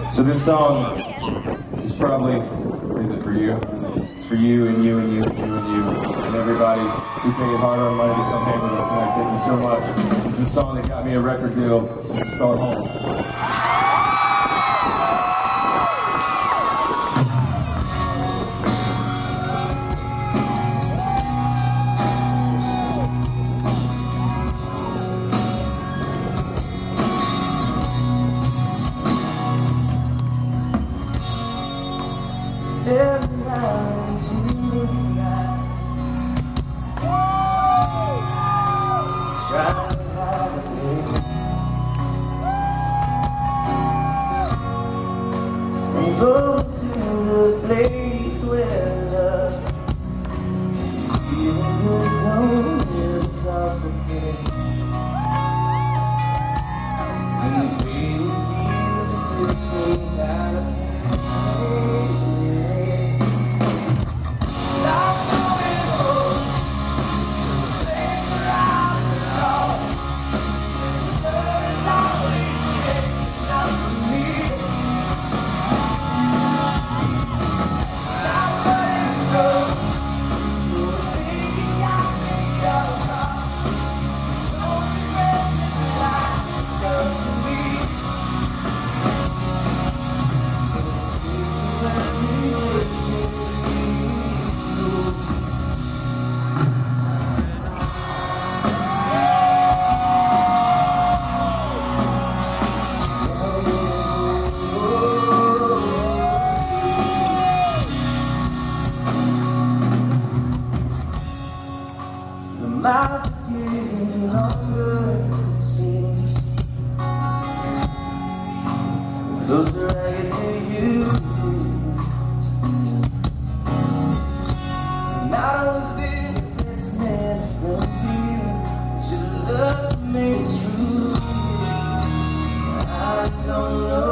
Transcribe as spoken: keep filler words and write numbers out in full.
So this song is probably, is it for you? It's for you and you and you and you and you and everybody who paid hard-earned money to come hang with us tonight. Thank you so much. This is a song that got me a record deal. This is called Home. Staring out into the night, trying to hide away, and go to the place where love, even though you don't live across the gate, and the pain feels as if they got a pain. The miles are getting longer, it seems. The closer I get to you, and I was the best man from you. Should love me true. I don't know.